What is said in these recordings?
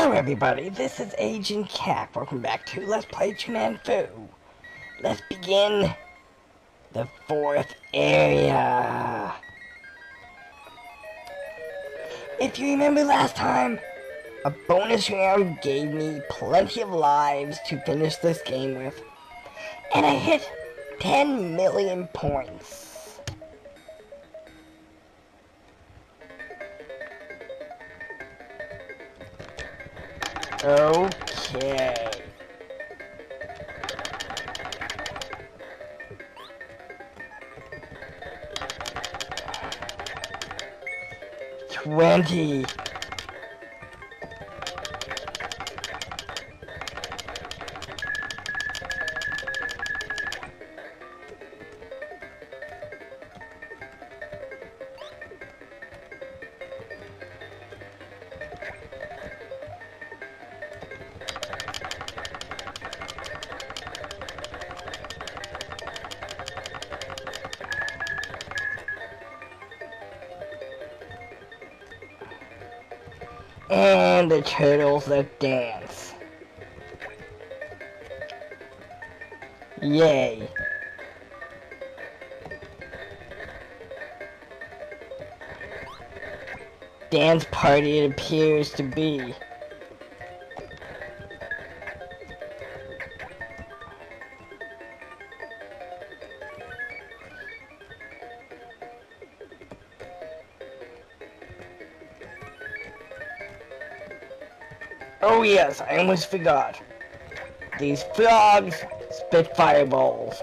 Hello everybody, this is Agent Cap. Welcome back to Let's Play Chunan Fu. Let's begin the 4th area. If you remember last time, a bonus round gave me plenty of lives to finish this game with, and I hit 10 million points. Okay. $20. And the turtles that dance. Yay. Dance party it appears to be. Oh yes, I almost forgot. These frogs spit fireballs.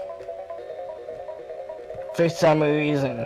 For some reason.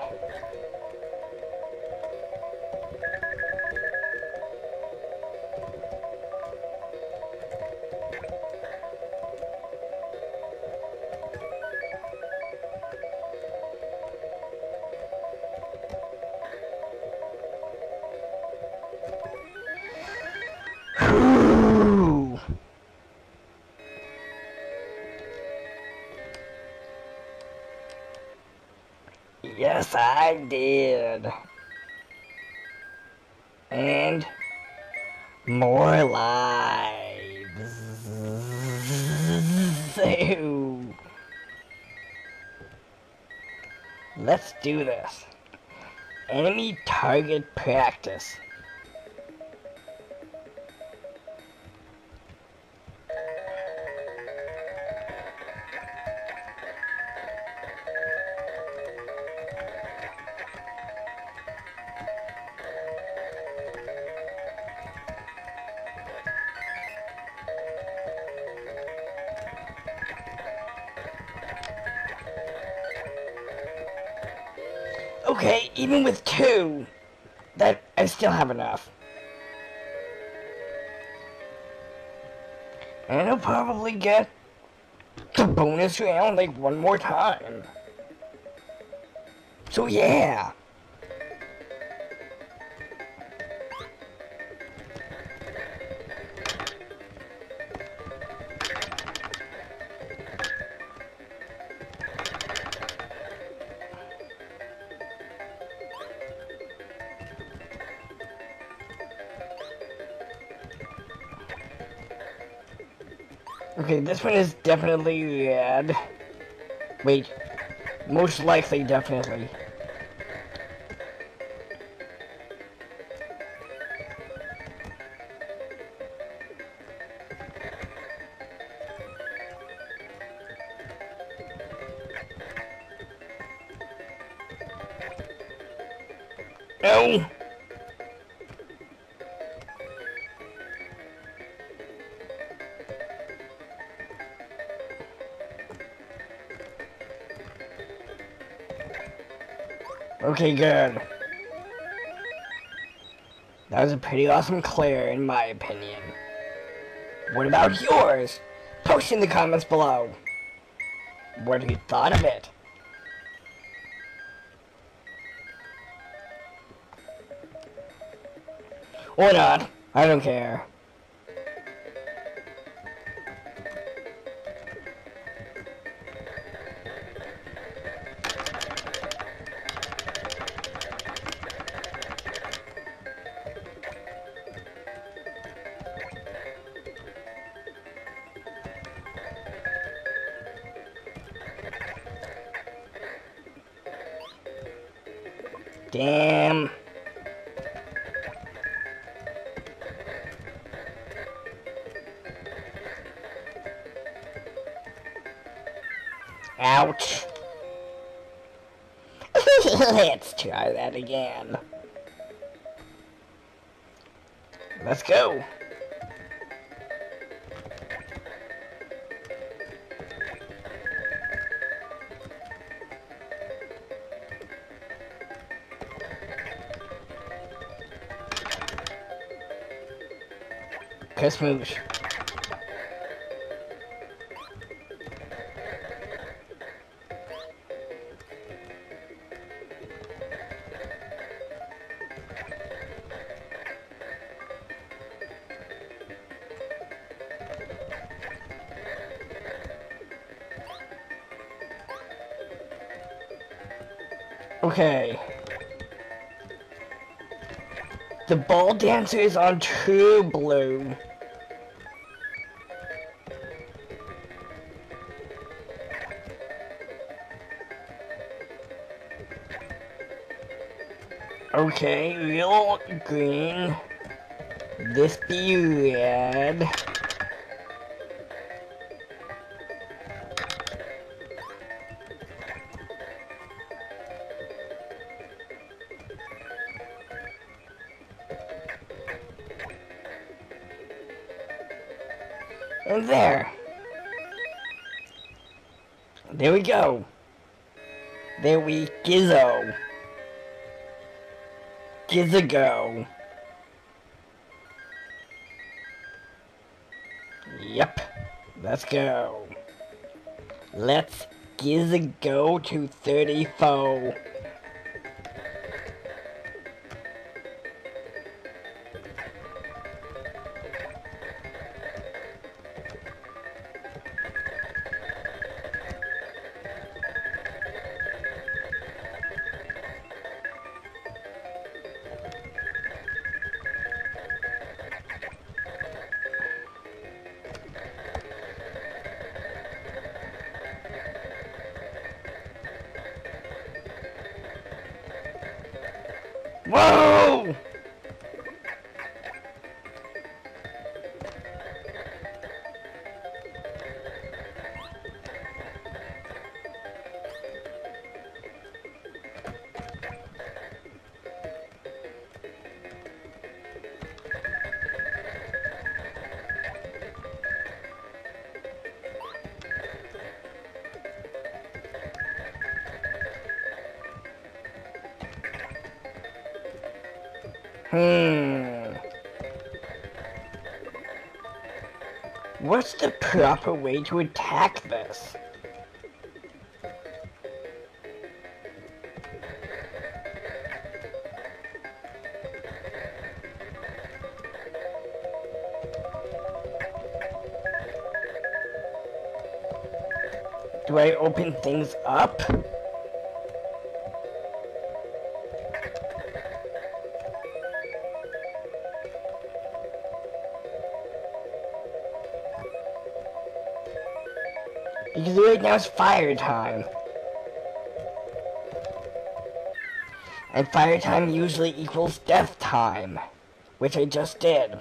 Yes, I did. And more lives. Let's do this. Enemy target practice. Okay, even with 2, that I still have enough. And I'll probably get the bonus round like one more time. So yeah. Okay, this one is definitely red. Wait, most likely definitely. No! Okay, good. That was a pretty awesome clear, in my opinion. What about yours? Post in the comments below. What have you thought of it? Or not. I don't care. Damn. Ouch. Let's try that again. Let's go. Smoosh. Okay. The ball dancer is on True Blue. Okay, real green. This be red. And there. There we go. There we gizzo. Gizzago. Yep. Let's go. Let's gizzago to 34. Whoa! What's the proper way to attack this? Do I open things up? Because right now it's fire time. And fire time usually equals death time, which I just did.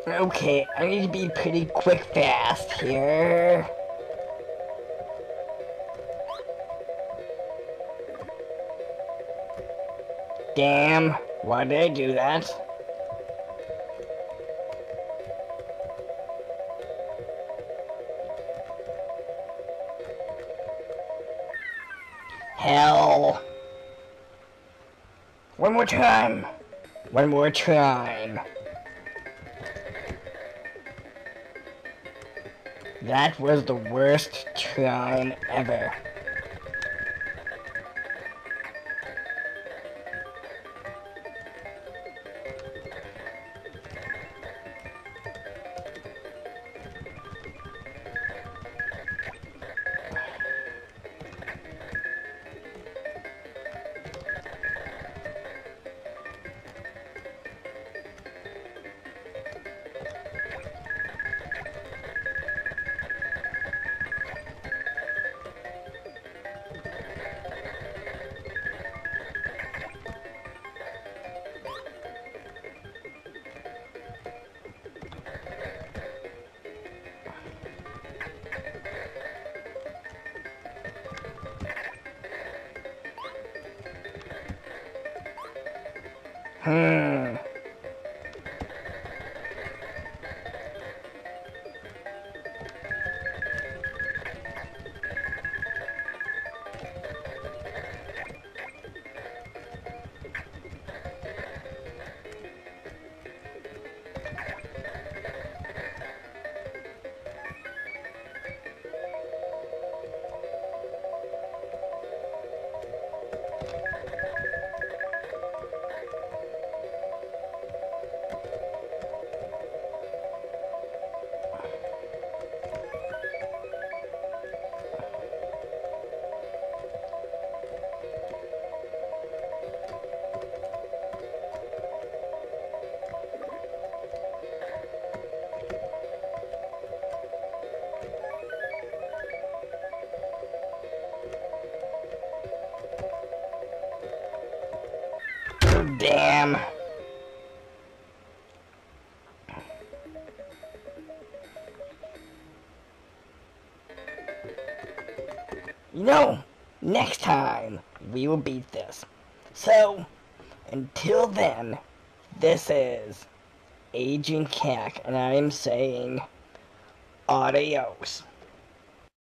Okay, I need to be pretty quick fast here. Damn, why did I do that? Hell. One more time. One more time. That was the worst trying ever. Hmm. Damn. You know, next time we will beat this. So, until then, this is Agent Cack, and I am saying adios.